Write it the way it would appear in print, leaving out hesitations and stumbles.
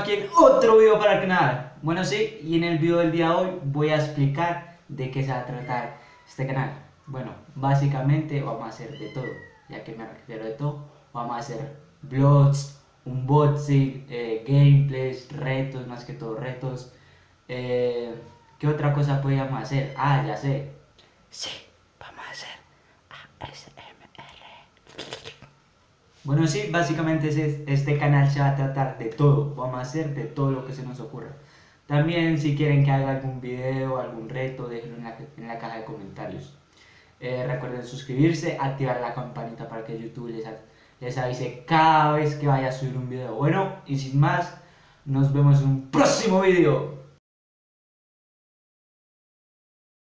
aquí en otro video para el canal. Bueno, sí, y en el video del día de hoy voy a explicar de qué se va a tratar este canal. Bueno, básicamente vamos a hacer de todo. Ya que me refiero de todo, vamos a hacer vlogs, unboxing, gameplays, retos, más que todo retos. ¿Qué otra cosa podríamos hacer? Ah, ya sé. Sí, vamos a hacer ASMR. Bueno, sí, básicamente este canal se va a tratar de todo. Vamos a hacer de todo lo que se nos ocurra. También si quieren que haga algún video, algún reto, déjenlo en la caja de comentarios. Recuerden suscribirse, activar la campanita para que YouTube les avise cada vez que vaya a subir un video. Bueno, y sin más, nos vemos en un próximo video.